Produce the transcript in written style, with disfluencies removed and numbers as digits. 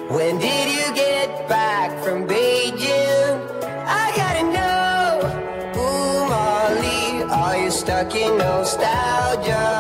When did you get back from Beijing? I gotta know. Ooh, Molly, are you stuck in nostalgia?